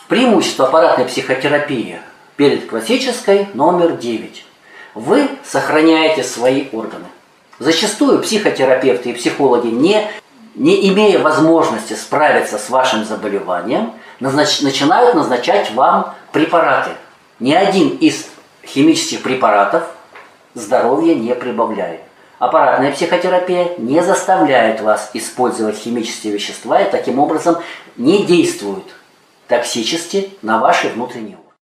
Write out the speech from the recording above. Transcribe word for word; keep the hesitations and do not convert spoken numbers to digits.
Преимущество аппаратной психотерапии перед классической номер девять. Вы сохраняете свои органы. Зачастую психотерапевты и психологи, не, не имея возможности справиться с вашим заболеванием, назнач, начинают назначать вам препараты. Ни один из химических препаратов здоровья не прибавляет. Аппаратная психотерапия не заставляет вас использовать химические вещества и таким образом не действует токсически на ваши внутренние органы.